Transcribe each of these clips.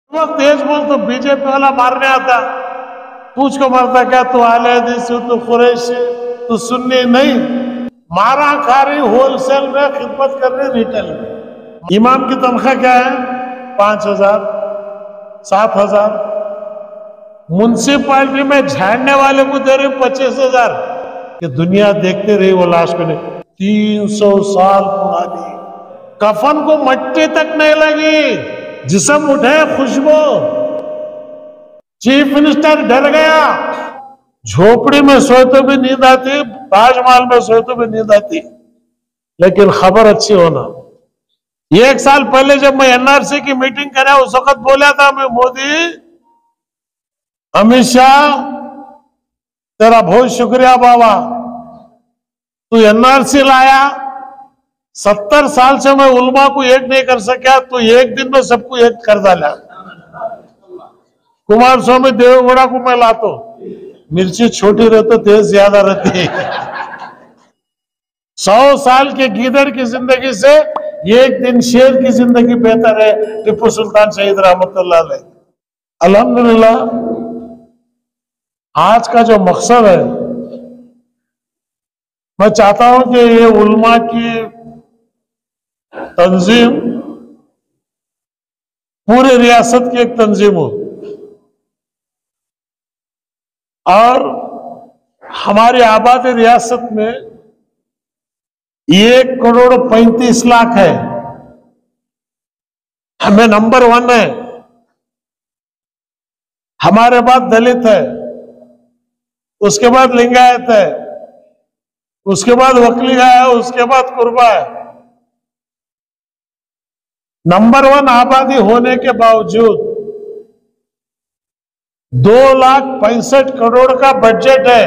वो तेज बोल तो बीजेपी वाला मारने आता, पूछ को मारता क्या तू आले हदीस, तू कुरैशी, तू सुन्नी नहीं। मारा खा रही होलसेल में, खिदमत कर रही रिटेल में। इमाम की तनख्वाह क्या है? 5,000, 7,000। म्युनिसिपालिटी में झाड़ने वाले को दे रहे 25,000। कि दुनिया देखते रही वो लाश को। 300 साल पुरानी, कफन को मट्टी तक नहीं लगी, जिस्म उठे खुशबू। चीफ मिनिस्टर डर गया। झोपड़ी में सोए तो भी नींद आती, ताजमहल में सोए तो भी नींद आती, लेकिन खबर अच्छी होना। 1 साल पहले जब मैं एनआरसी की मीटिंग करा, उस वक्त बोला था मैं, मोदी, अमित शाह, तेरा बहुत शुक्रिया बाबा, तू एनआरसी लाया। 70 साल से मैं उलमा को एक नहीं कर सका, तो एक दिन में सबको एक कर डाला। कुमार स्वामी देवगौड़ा को मैं लातो, मिर्ची छोटी रहती, तेज ज्यादा रहती है। 100 साल के गीदड़ की जिंदगी से एक दिन शेर की जिंदगी बेहतर है। टिप्पू सुल्तान शहीद रहमतुल्लाह अलैह। अल्हम्दुलिल्लाह, आज का जो मकसद है, मैं चाहता हूं कि ये उलमा की तंजीम पूरे रियासत की एक तंजीम हो, और हमारी आबादी रियासत में 1,35,00,000 है। हमें नंबर 1 है, हमारे बाद दलित है, उसके बाद लिंगायत है, उसके बाद वकलिया है, उसके बाद कुर्बा है। नंबर 1 आबादी होने के बावजूद 2,65,00,000 करोड़ का बजट है,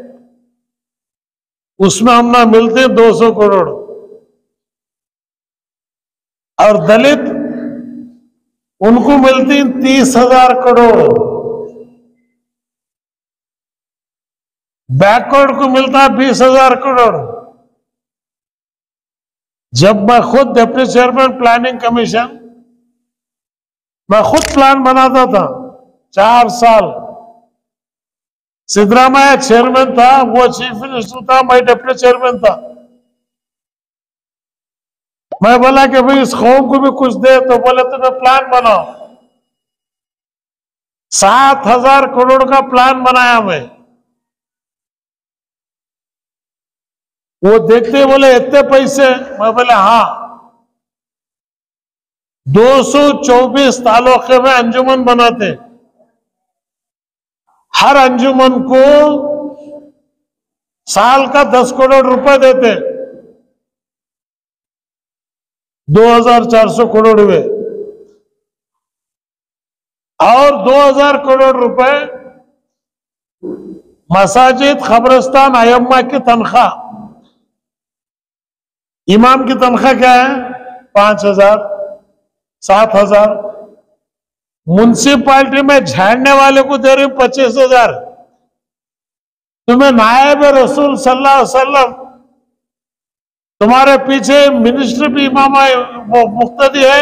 उसमें हम ना मिलते 200 करोड़। और दलित, उनको मिलती 30,000 करोड़। बैकवर्ड को मिलता 20,000 करोड़। जब मैं खुद डिप्टी चेयरमैन प्लानिंग कमीशन, मैं खुद प्लान बनाता था 4 साल। सिद्धरामैया चेयरमैन था, वो चीफ मिनिस्टर था, मैं डिप्टी चेयरमैन था। मैं बोला कि भाई इस कौम को भी कुछ दे, तो बोले तुम्हें प्लान बनाओ। 7,000 करोड़ का प्लान बनाया मैं। वो देखते बोले इतने पैसे, मैं बोले हाँ। 224 तालुके में अंजुमन बनाते, हर अंजुमन को साल का 10 करोड़ रुपए देते, 2,400 करोड़ हुए। और 2,000 करोड़ रुपए मसाजिद, खबरस्तान, अयम्मा की तनख्वाह। इमाम की तनख्वाह क्या है? 5,000, 7,000। म्युनिसिपालिटी में झाड़ने वाले को दे रही 25,000। तुम्हें नायब रसूल सल्लल्लाहु अलैहि वसल्लम, तुम्हारे पीछे मिनिस्टर भी इमाम वो मुक्तदी है,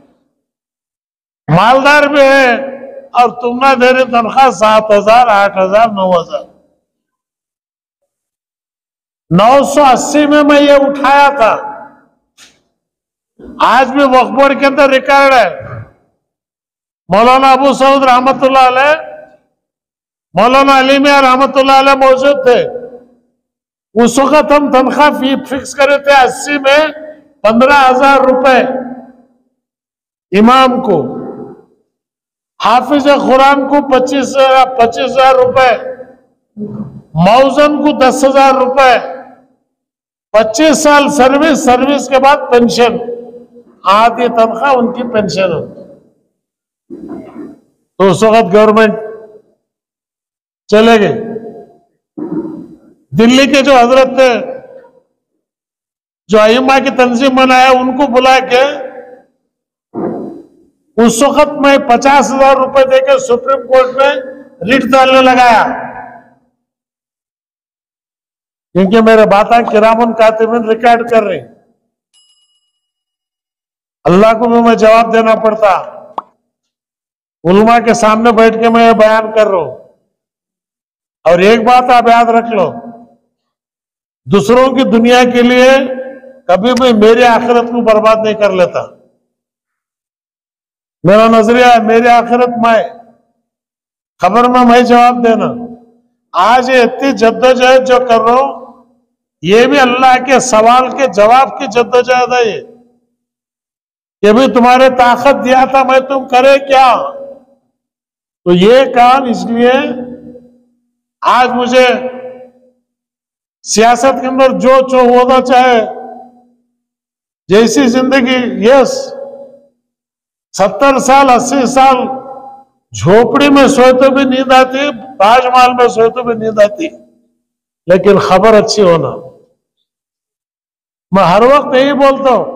मालदार भी है, और तुम ना दे रहे तनख्वाह 7,000, 8,000, 9,000। 980 में मैं ये उठाया था। आज भी वक्फ बोर्ड के अंदर रिकॉर्ड है। मौलाना अबू सऊद रहमतुल्लाह अलैह, मौलाना अली मियां रहमतुल्लाह अलैह मौजूद थे। उस वक्त हम तनख्वाह फिक्स करे थे 80 में 15,000 रुपए इमाम को, हाफिज कुरान को 25,000 रुपए, मौजन को 10,000 रुपए, 25 साल सर्विस के बाद पेंशन, आधी तनख्वाह उनकी पेंशन हो। तो उस वक्त गवर्नमेंट चले गए। दिल्ली के जो हजरत थे, जो अइम्मा की तंजीम बनाया, उनको बुला के उस वक्त मैं 50,000 रुपए देकर सुप्रीम कोर्ट में रिट डालने लगाया, क्योंकि मेरे बातें किरामन कातिबिन रिकॉर्ड कर रहे। अल्लाह को भी मैं जवाब देना पड़ता। उलमा के सामने बैठ के मैं ये बयान कर रहा हूं। और एक बात आप याद रख लो, दूसरों की दुनिया के लिए कभी भी मेरी आखिरत को बर्बाद नहीं कर लेता। मेरा नजरिया है, मेरी आखिरत मैं, खबर में मैं जवाब देना। आज ये इतनी जद्दोजहद जो कर रहा हूं, ये भी अल्लाह के सवाल के जवाब की जद्दोजहद है। ये भी तुम्हारे ताकत दिया था, मैं तुम करे क्या। तो ये काम इसलिए आज मुझे सियासत के अंदर जो होना चाहे, जैसी जिंदगी, यस 70 साल 80 साल झोपड़ी में सोए तो भी नींद आती, ताजमहल में सोए तो भी नींद आती, लेकिन खबर अच्छी होना। मैं हर वक्त यही बोलता हूं,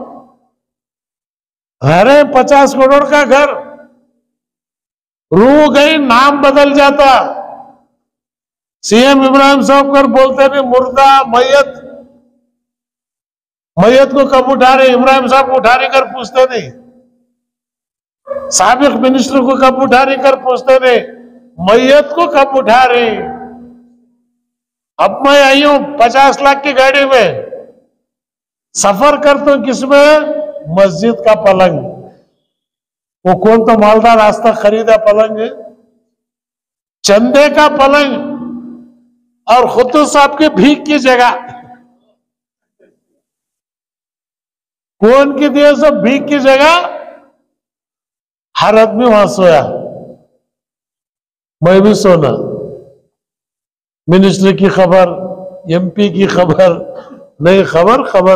अरे 50 करोड़ का घर, रूह गई नाम बदल जाता। सीएम इब्राहिम साहब कर बोलते नहीं, मुर्दा मैयत, मैयत को कब उठा रहे, इब्राहिम साहब को उठा रही कर पूछते नहीं, साबिक मिनिस्टर को कब उठा रही कर पूछते नहीं, मैयत को कब उठा रही। अब मैं आई हूं 50 लाख की गाड़ी में, सफर करता हूं किसमें, मस्जिद का पलंग। वो कौन तो मालदार रास्ता खरीदा पलंग है, चंदे का पलंग, और खुद साहब की भीख की जगह। कौन की दिए सब भीख की जगह, हर आदमी वहां सोया, मैं भी सोना। मिनिस्टर की खबर, एमपी की खबर, नहीं खबर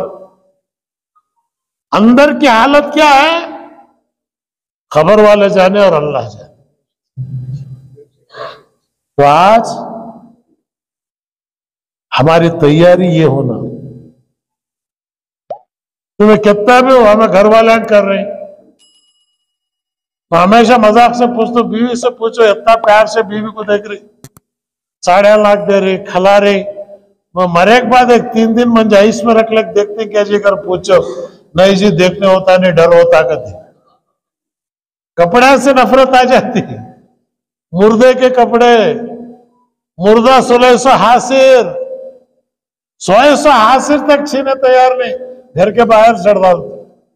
अंदर की हालत क्या है, खबर वाले जाने और अल्लाह जाने। तो आज हमारी तैयारी ये होना, तुम्हें कितना भी हो, हमें घर वाले कर रहे हैं। तो हमेशा मजाक से पूछो, बीवी से पूछो, इतना प्यार से बीवी को देख रही, 3.5 लाख दे रही, खिला रही, वो मरे के बाद एक 3 दिन मंजाइश में रख ले, देखते क्या जी कर पूछो, नहीं जी देखने होता नहीं, डर होता कभी। कपड़े से नफरत आ जाती है, मुर्दे के कपड़े, मुर्दा 1600 हासिर, 100 हासिर तक छीने तैयार नहीं, घर के बाहर चढ़ डालते।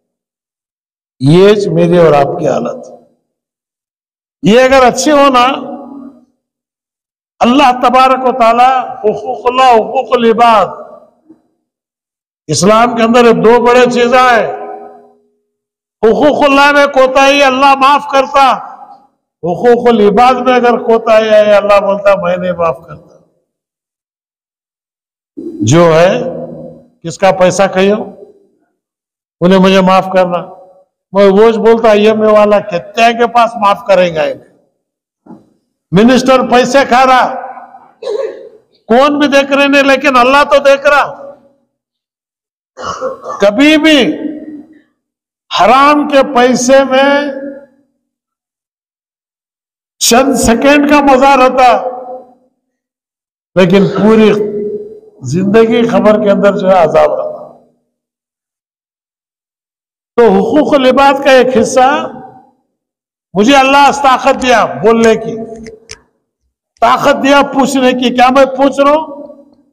ये मेरी और आपकी हालत, ये अगर अच्छी हो ना, अल्लाह तबारक व तआला हुकूकुल्लाह हुकूकुल इबाद, इस्लाम के अंदर 2 बड़े चीजें हैं। हुकूकुल्लाह में कोताही अल्लाह माफ करता, हुकूकुल इबाद में अगर कोताही है अल्लाह बोलता मैं नहीं माफ करता। जो है किसका पैसा कहियो, उन्हें मुझे माफ करना, मैं वो बोलता IMF वाला कितने के पास माफ करेगा। मिनिस्टर पैसे खा रहा, कौन भी देख रहे नहीं, लेकिन अल्लाह तो देख रहा। कभी भी हराम के पैसे में चंद सेकंड का मजा रहता, लेकिन पूरी जिंदगी खबर के अंदर जो है अजाब रहता। तो हुकूकुल इबाद का एक हिस्सा, मुझे अल्लाह ताकत दिया बोलने की, ताकत दिया पूछने की, क्या मैं पूछ रहा हूं।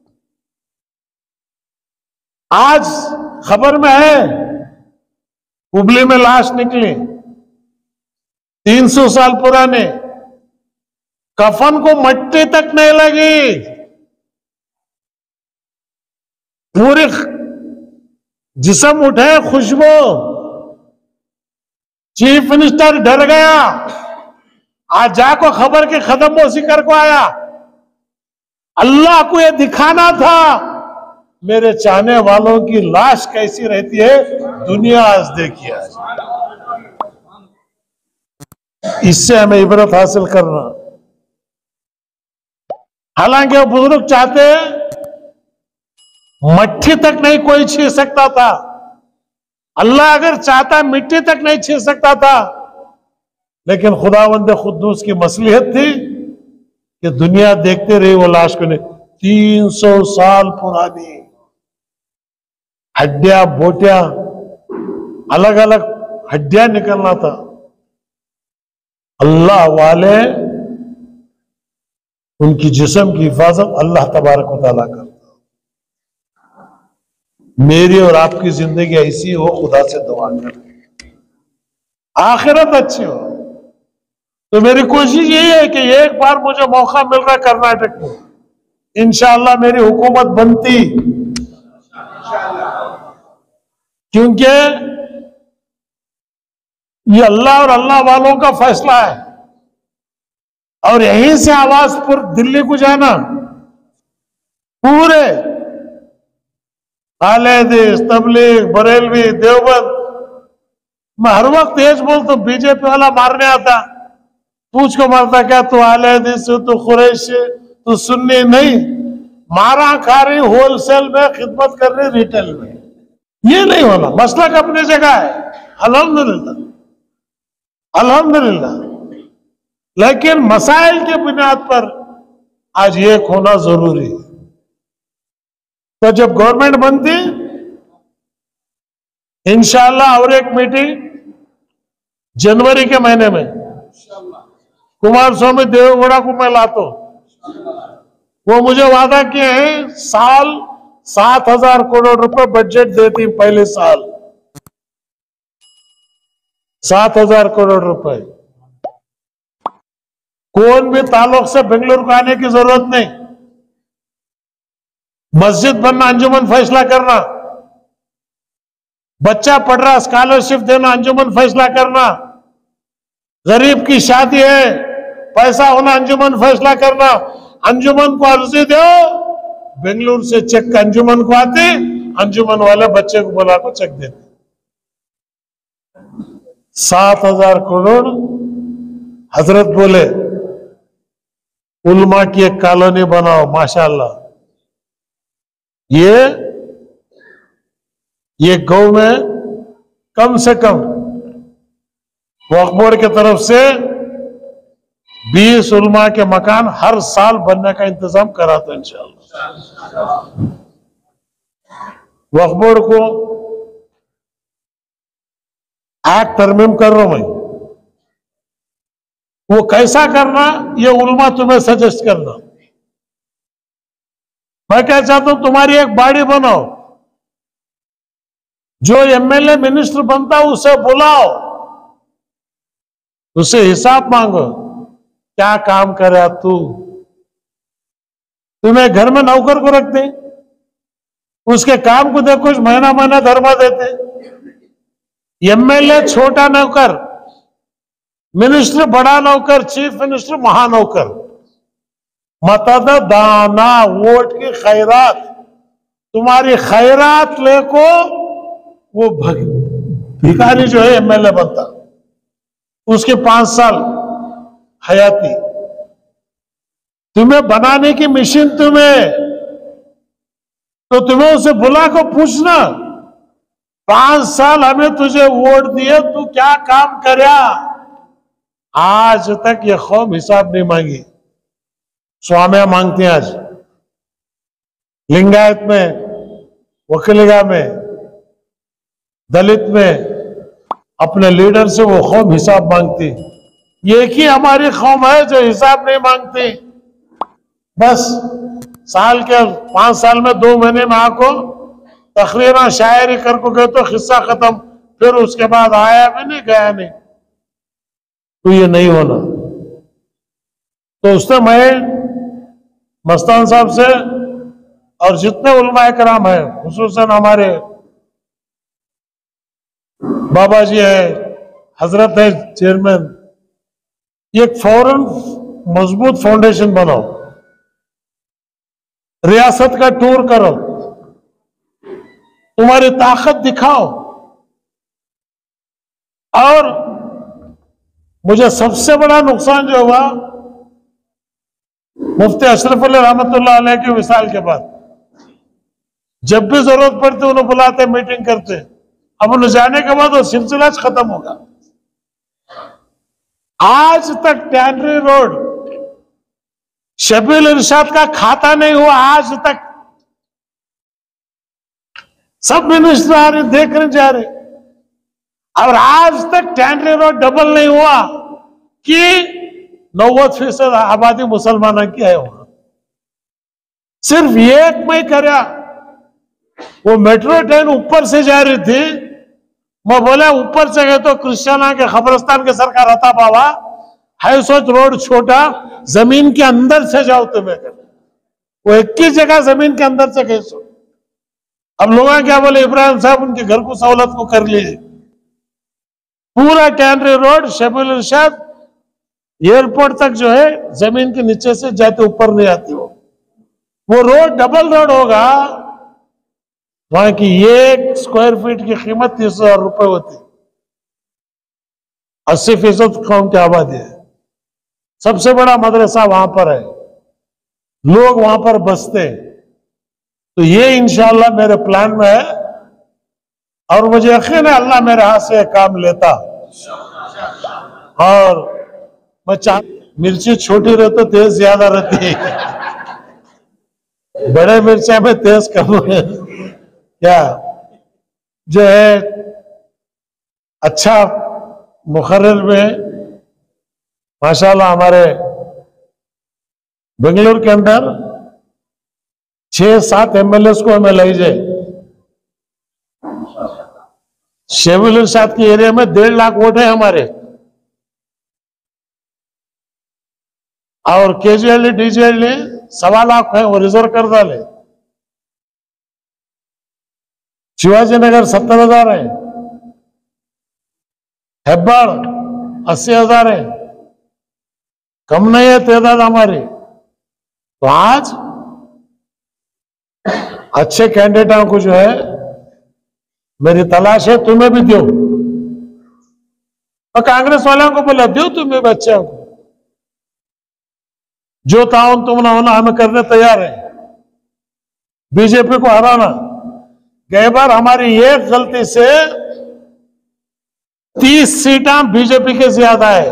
आज खबर में है, हुबली में लाश निकली 300 साल पुराने, कफन को मट्टी तक नहीं लगी, पूरे जिस्म उठे खुशबू। चीफ मिनिस्टर डर गया, आज जाको खबर के खत्म मोसी कर को आया। अल्लाह को यह दिखाना था मेरे चाहने वालों की लाश कैसी रहती है, दुनिया आज देखिए। आज इससे हमें इबरत हासिल करना। हालांकि वो बुजुर्ग चाहते, मट्टी तक नहीं कोई छीन सकता था, अल्लाह अगर चाहता मिट्टी तक नहीं छीन सकता था, लेकिन खुदावंद खुद्दूस की मसलिहत थी कि दुनिया देखते रही वो लाश को। नहीं, 300 साल पुरानी हड्डियां बोटियां, अलग अलग हड्डियां निकलना था। अल्लाह वाले उनकी जिस्म की हिफाजत अल्लाह तबारक व तआला करता। मेरी और आपकी जिंदगी ऐसी हो, खुदा से दुआ करें आखिरत अच्छी हो। तो मेरी कोशिश यही है कि एक बार मुझे मौका मिल रहा है कर्नाटक में, इंशाअल्लाह मेरी हुकूमत बनती, क्योंकि ये अल्लाह और अल्लाह वालों का फैसला है। और यहीं से आवाज पर दिल्ली को जाना, पूरे आले हदीस, तबलीग, बरेलवी, देवबंद, मैं हर वक्त तेज बोलता हूं, बीजेपी वाला मारने आता, पूछ को मारता क्या तू आले हदीस से, तू कुरैश से, तू सुन्नी नहीं, मारा खा रही होलसेल में, खिदमत कर रही रिटेल में। ये नहीं होना, मसलक अपनी जगह है, अल्हम्दुलिल्लाह अल्हम्दुलिल्लाह, लेकिन मसाइल के बुनियाद पर आज एक होना जरूरी है। तो जब गवर्नमेंट बनती इंशाअल्लाह, और एक मीटिंग जनवरी के महीने में कुमार स्वामी देवेगौड़ा को मैं लाता हूं। वो मुझे वादा किए हैं साल 7,000 करोड़ रुपए बजट देती, पहले साल 7,000 करोड़ रुपए। कौन भी ताल्लुक से बेंगलुरु को आने की जरूरत नहीं, मस्जिद बनना अंजुमन फैसला करना, बच्चा पढ़ रहा स्कॉलरशिप देना अंजुमन फैसला करना, गरीब की शादी है पैसा होना अंजुमन फैसला करना। अंजुमन को अर्जी दो, बेंगलुरु से चेक अंजुमन को आते, अंजुमन वाले बच्चे को बुला को चेक देते। 7,000 करोड़ हजरत बोले उल्मा की एक कॉलोनी बनाओ, माशाअल्लाह। ये गांव में कम से कम वक्फ बोर्ड की तरफ से 20 उल्मा के मकान हर साल बनने का इंतजाम करा था इंशाअल्लाह। वक्फ बोर्ड को एक्ट तरमीम कर रहा हूं मैं, वो कैसा करना ये उल्मा तुम्हें सजेस्ट करना। मैं क्या चाहता हूं, तुम्हारी एक बॉडी बनाओ, जो एमएलए मिनिस्टर बनता उसे बुलाओ, उससे हिसाब मांगो, क्या काम करे तू। तुम्हें घर में नौकर को रखते, उसके काम को देखो, महीना महीना धर्मा देते। एमएलए छोटा नौकर, मिनिस्टर बड़ा नौकर, चीफ मिनिस्टर महानौकर। मतद दाना वोट की खैरात, तुम्हारी खैरात लेको वो भिखारी जो है एमएलए बनता, उसके 5 साल हयाती। तुम्हें बनाने की मशीन तुम्हें, तो तुम्हें उसे बुला को पूछना 5 साल हमें तुझे वोट दिए, तू क्या काम करया। आज तक ये कौम हिसाब नहीं मांगी, स्वामिया मांगती हैं आज। लिंगायत में, वकीलिगा में, दलित में अपने लीडर से वो कौम हिसाब मांगती। एक ही हमारी कौम है जो हिसाब नहीं मांगती। बस साल के 5 साल में 2 महीने में आको तकरीरन शायरी कर को गए तो किस्सा खत्म, फिर उसके बाद आया भी नहीं गया नहीं। तो ये नहीं होना। तो उसने मैं मस्तान साहब से और जितने उलमाए कराम है, खुसूसन हमारे बाबा जी है, हजरत है चेयरमैन, एक फौरन मजबूत फाउंडेशन बनाओ, रियासत का टूर करो, तुम्हारी ताकत दिखाओ। और मुझे सबसे बड़ा नुकसान जो हुआ मुफ्ती अशरफ अली रहमतुल्लाह अलैह के विसाल के बाद, जब भी जरूरत पड़ती उन्हें बुलाते, मीटिंग करते। अब उन्हें जाने के बाद वो सिलसिला खत्म होगा। आज तक टैनरी रोड शबील इरशाद का खाता नहीं हुआ, आज तक। सब मिनिस्टर आ रहे, देखने जा रहे, और आज तक टैनरी रोड डबल नहीं हुआ। कि 90% आबादी मुसलमानों की है वहां। सिर्फ एक मैं करया, वो मेट्रो ट्रेन ऊपर से जा रही थी, मैं बोला ऊपर से गए तो क्रिश्चियना के खबरस्तान के सरकार रहता बाबा है, सोच रोड छोटा, जमीन के अंदर से जाओ तुम्हें, वो 21 जगह जमीन के अंदर से गए सो। अब लोग क्या बोले, इब्राहिम साहब उनके घर को सहूलत को कर लिए, पूरा tannery road Shabeel Irshad airport तक जो है जमीन के नीचे से जाते, ऊपर नहीं आती। वो रोड डबल रोड होगा, वहां की 1 स्क्वायर फीट की कीमत 30,000 रुपए होती, 80% कौम की आबादी है, सबसे बड़ा मदरसा वहां पर है, लोग वहां पर बसते। तो ये इंशाअल्लाह मेरे प्लान में है और मुझे यकीन है अल्लाह मेरे हाथ से काम लेता। और मैं मिर्ची छोटी रहती तो तेज ज्यादा रहती है, बड़े मिर्चा में तेज कम है क्या, जो है अच्छा मुखर्रर में माशाल्लाह हमारे बेंगलुरु के अंदर 6-7 MLA को हमें लाई जाए। शबील इरशाद के एरिया में 1.5 लाख वोट है हमारे, और केजीएल डीजीएल 1.25 लाख है, वो रिजर्व कर डाले। शिवाजी नगर 70,000 है, हेब्बाड़ 80,000 है, कम नहीं है तादाद हमारी। तो आज अच्छे कैंडिडेटों को जो है मेरी तलाश है, तुम्हें भी दो, और कांग्रेस वालों को बोला दो तुम्हें बच्चों को, जो ताउन तुमने होना हमें करने तैयार है, बीजेपी को हराना। गए बार हमारी एक गलती से 30 सीटें बीजेपी के ज्यादा है,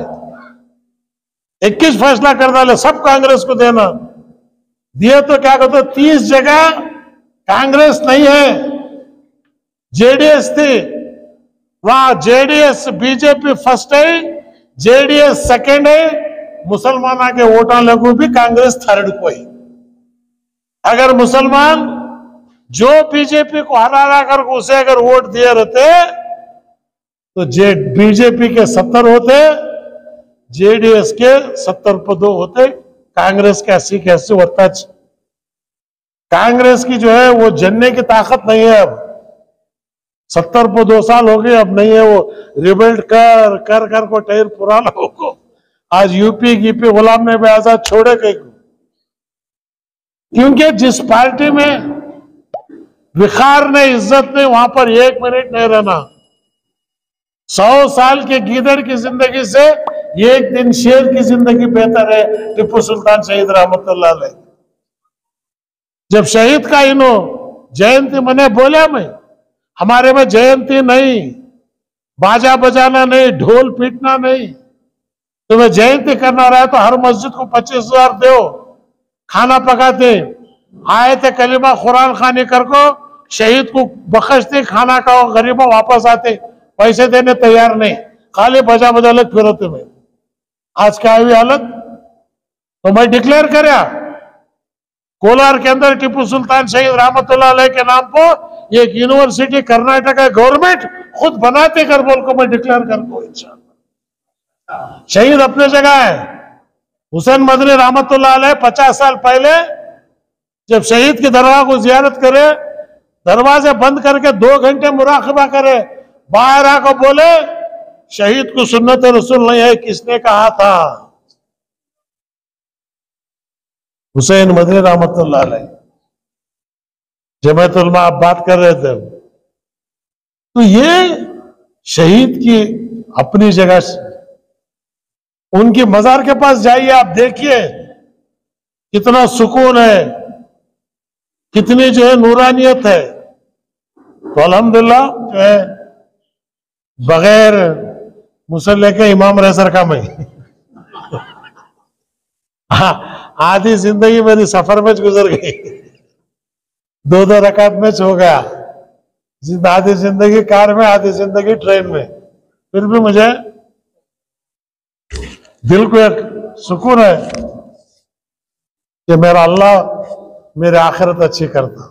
21 फैसला कर डाले सब कांग्रेस को देना, दिए तो क्या कहते 30 जगह कांग्रेस नहीं है, जेडीएस थी, वहां जेडीएस बीजेपी फर्स्ट है, जेडीएस सेकंड है, मुसलमाना के वोटा लगू भी कांग्रेस थर्ड को है। अगर मुसलमान जो बीजेपी को हरा कर उसे अगर वोट दिए रहते तो बीजेपी के 70 होते, जेडीएस के 70 पर 2 होते, कांग्रेस के 80 के 80 होता। कांग्रेस की जो है वो जनने की ताकत नहीं है, अब 70 पर 2 साल हो गए, अब नहीं है, वो रिबिल्ड कर कर कर को टैर पुराना हो। आज यूपी गिपी गुलाम नबी आजाद छोड़े कहीं को, क्योंकि जिस पार्टी में विखार ने इज्जत ने वहां पर 1 मिनट नहीं रहना। 100 साल के गीदड़ की जिंदगी से 1 दिन शेर की जिंदगी बेहतर है। टीपू सुल्तान शहीद रहमतुल्लाह अलैह जब शहीद का इनो जयंती मने बोला, मैं हमारे में जयंती नहीं, बाजा बजाना नहीं, ढोल पीटना नहीं। तुम्हें जयंती करना रहा है तो हर मस्जिद को 25,000 दो, खाना पकाते, आए थे कलीमा कुरान खानी कर को शहीद को बख्शते, खाना खाओ, गरीबों वापस आते, पैसे देने तैयार नहीं, खाली बजा बजा लग फिरो तुम्हें। आज क्या हुई हालत? तो मैं डिक्लेयर करया कोलार के अंदर टीपू सुल्तान शहीद रहमतुल्लाह अलैह के नाम पर एक यूनिवर्सिटी कर्नाटक गवर्नमेंट खुद बनाते कर बोल को मैं डिक्लेयर कर दो इंशाअल्लाह। शहीद अपने जगह है। हुसैन मदनी रहमतुल्लाह अलैह 50 साल पहले जब शहीद की दरगाह को जियारत करे, दरवाजे बंद करके 2 घंटे मुराकबा करे, बाहर आकर बोले शहीद को सुन्नत रसूल नहीं है, किसने कहा था? हुसैन मदनी रहमतुल्लाह अलैह। जमात उलमा आप बात कर रहे थे, तो ये शहीद की अपनी जगह, उनकी मजार के पास जाइए, आप देखिए कितना सुकून है, कितनी जो है नूरानियत है। तो अल्हम्दुलिल्लाह जो है बगैर मुसल्ले के इमाम रह सर का मैं आधी जिंदगी मेरी सफर में गुजर गई, 2-2 रकात में हो गया, आधी जिंदगी कार में, आधी जिंदगी ट्रेन में, फिर भी मुझे दिल को एक सुकून है कि मेरा अल्लाह मेरी आखिरत अच्छी करता।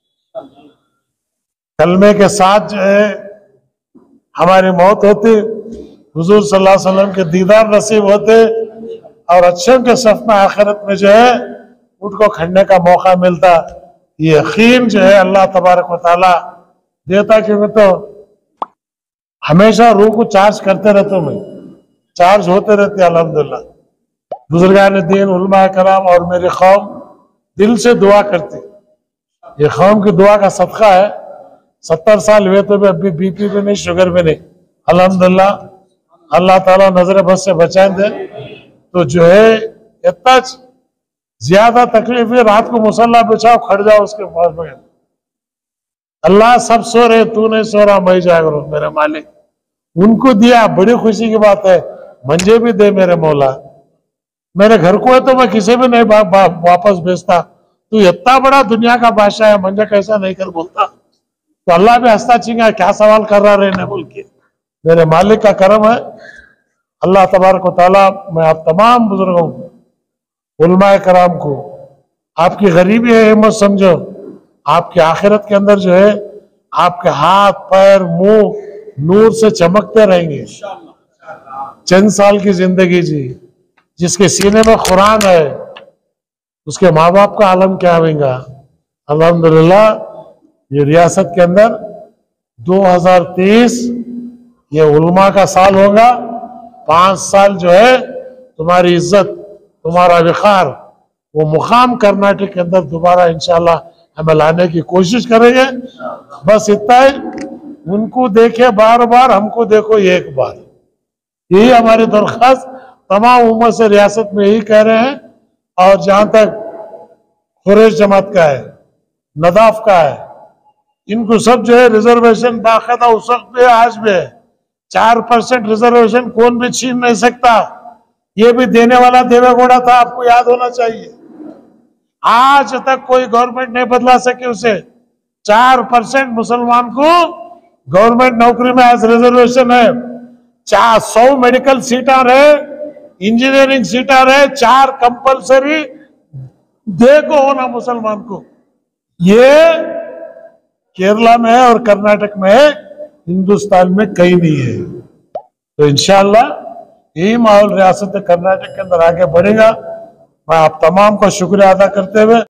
कलमे के साथ जो है हमारी मौत होती, हुजूर सल्लल्लाहु अलैहि वसल्लम के दीदार नसीब होते और अच्छों के सफ में आखिरत में जो है उनको खड़ने का मौका मिलता। ये यकीन जो है अल्लाह तबारक व तआला देता कि मैं तो हमेशा रूह को चार्ज करते रहता हूं, मैं चार्ज होते रहते अल्हम्दुलिल्लाह। बुजुर्गान दीन, उलमा कराम और मेरी कौम दिल से दुआ करती। ये कौम की दुआ का सदका है। 70 साल हुए तो भी अभी बीपी पे नहीं, शुगर पे नहीं, अल्हम्दुलिल्लाह। अल्लाह ताला नजर बस से बचा दे। तो जो है इतना ज्यादा तकलीफ है, रात को मुसल्ला बिछाओ, खड़ जाओ उसके पास में। अल्लाह सब सो रहे, तू नहीं सो रहा, मैं जाग रहा हूं मेरे मालिक। उनको दिया, बड़ी खुशी की बात है। मंजे भी दे मेरे मौला। मेरे घर को है तो मैं किसी भी नहीं वापस भेजता। तू इतना बड़ा दुनिया का बादशाह है, मंजे कैसा नहीं कर बोलता। तो अल्लाह भी हंसता चिंगा, क्या सवाल कर रहा रहने बोल के। मेरे मालिक का करम है। अल्लाह तबारक व तआला, मैं आप तमाम बुजुर्गों को, उलमाए कराम को, आपकी गरीबी है हिम्मत समझो, आपकी आखिरत के अंदर जो है आपके हाथ पैर मुंह नूर से चमकते रहेंगे। चंद साल की जिंदगी जी, जिसके सीने में कुरान है उसके माँ बाप का आलम क्या होगा। अल्हम्दुलिल्लाह ये रियासत के अंदर 2023 ये उलमा का साल होगा। 5 साल जो है तुम्हारी इज्जत, तुम्हारा विखार, वो मुकाम कर्नाटक के अंदर दोबारा इंशाल्लाह हमें लाने की कोशिश करेंगे। बस इतना ही, उनको देखे बार बार, हमको देखो एक बार, यही हमारी दरख्वास्त तमाम उम्मत से रियासत में यही कह रहे हैं। और जहां तक कुरैश जमात का है, नदाफ का है, इनको सब जो है रिजर्वेशन बाकायदा उस वक्त भी आज भी है। 4% रिजर्वेशन कौन भी छीन नहीं सकता। ये भी देने वाला देवेगौड़ा था, आपको याद होना चाहिए। आज तक कोई गवर्नमेंट नहीं बदला सके उसे। 4% मुसलमान को गवर्नमेंट नौकरी में आज रिजर्वेशन है। 100 मेडिकल सीटा रहे, इंजीनियरिंग सीटा रहे, 4 कंपलसरी देखो होना मुसलमान को। ये केरला में है और कर्नाटक में है, हिंदुस्तान में कहीं नहीं है। तो इंशाअल्लाह यही माहौल रियासत कर्नाटक के अंदर आगे बढ़ेगा। मैं आप तमाम का शुक्रिया अदा करते हुए